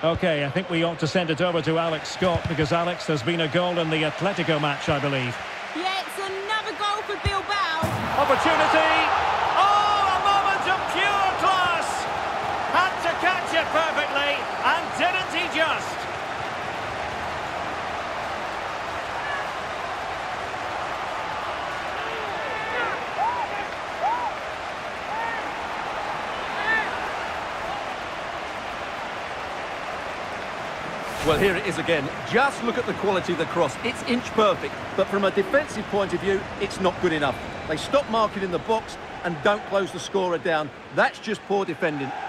OK, I think we ought to send it over to Alex Scott, because, Alex, there's been a goal in the Atletico match, I believe. Yeah, it's another goal for Bilbao. Opportunity! Oh, a moment of pure class! Had to catch it perfectly, and didn't he just? Well, here it is again. Just look at the quality of the cross. It's inch perfect, but from a defensive point of view, it's not good enough. They stop marking in the box and don't close the scorer down. That's just poor defending.